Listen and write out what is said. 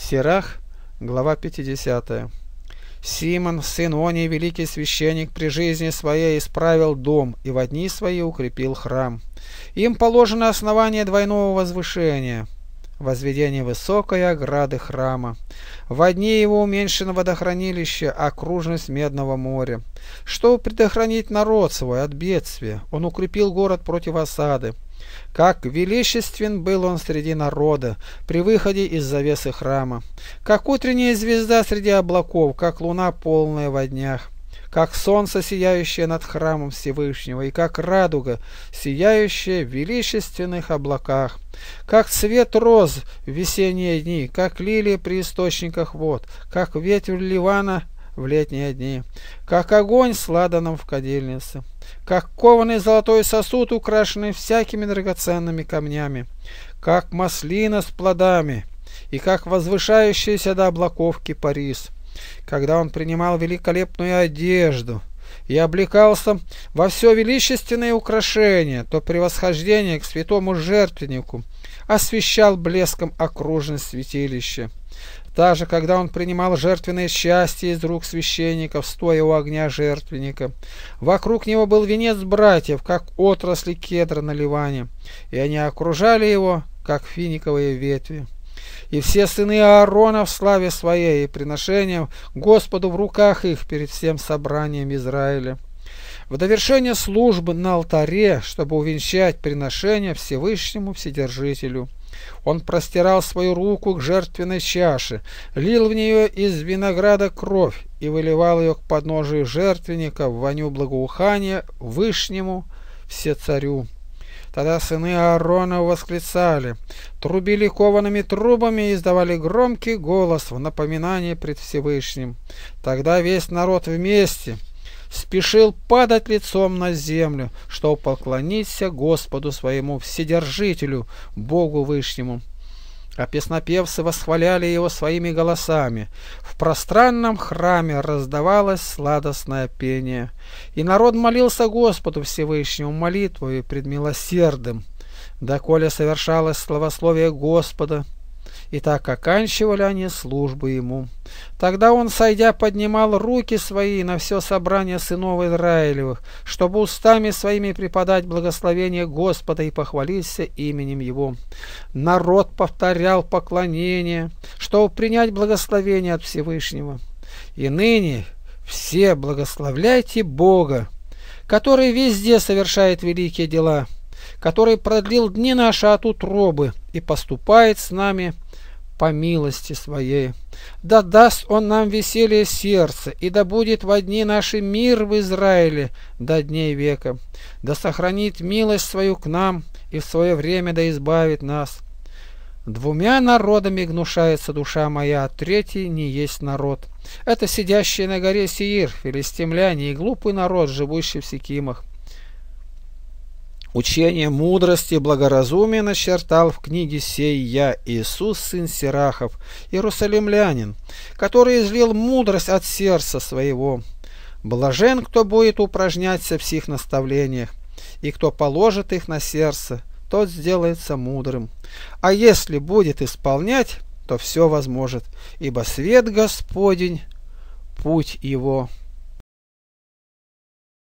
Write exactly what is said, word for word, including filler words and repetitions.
Сирах, глава пятидесятая. Симон, сын Оний, великий священник, при жизни своей исправил дом и во дни свои укрепил храм. Им положено основание двойного возвышения, возведение высокой ограды храма. Во дни его уменьшено водохранилище, окружность Медного моря. Чтобы предохранить народ свой от бедствия, он укрепил город против осады. Как величествен был он среди народа при выходе из завесы храма, как утренняя звезда среди облаков, как луна полная во днях, как солнце, сияющее над храмом Всевышнего, и как радуга, сияющая в величественных облаках, как цвет роз в весенние дни, как лилия при источниках вод, как ветвь Ливана в летние дни, как огонь с ладаном в кадильнице, как кованый золотой сосуд, украшенный всякими драгоценными камнями, как маслина с плодами, и как возвышающийся до облаков кипарис. Когда он принимал великолепную одежду и облекался во все величественные украшения, то при восхождении к святому жертвеннику освещал блеском окружность святилища. Даже когда он принимал жертвенное счастье из рук священников, стоя у огня жертвенника, вокруг него был венец братьев, как отрасли кедра на Ливане, и они окружали его, как финиковые ветви. И все сыны Аарона в славе своей и приношением Господу в руках их перед всем собранием Израиля. В довершение службы на алтаре, чтобы увенчать приношение Всевышнему Вседержителю, он простирал свою руку к жертвенной чаше, лил в нее из винограда кровь и выливал ее к подножию жертвенника в воню благоухания Вышнему Всецарю. Тогда сыны Аарона восклицали, трубили коваными трубами и издавали громкий голос в напоминание пред Всевышним. Тогда весь народ вместе спешил падать лицом на землю, чтобы поклониться Господу своему Вседержителю, Богу Вышнему. А песнопевцы восхваляли его своими голосами. В пространном храме раздавалось сладостное пение, и народ молился Господу Всевышнему молитвою пред милосердным, доколе совершалось славословие Господа. И так оканчивали они службу ему. Тогда он, сойдя, поднимал руки свои на все собрание сынов Израилевых, чтобы устами своими преподать благословение Господа и похвалиться именем его. Народ повторял поклонение, чтобы принять благословение от Всевышнего. И ныне все благословляйте Бога, который везде совершает великие дела, который продлил дни наши от утробы и поступает с нами по милости своей. Да даст он нам веселье сердца, и да будет во дни наши мир в Израиле до дней века. Да сохранит милость свою к нам, и в свое время да избавит нас. Двумя народами гнушается душа моя, а третий не есть народ. Это сидящие на горе Сеир, филистимляне, и глупый народ, живущий в Сикимах. Учение мудрости и благоразумия начертал в книге сей я, Иисус, сын Сирахов, иерусалимлянин, который излил мудрость от сердца своего. Блажен, кто будет упражняться в сих наставлениях, и кто положит их на сердце, тот сделается мудрым. А если будет исполнять, то все возможет, ибо свет Господень — путь его.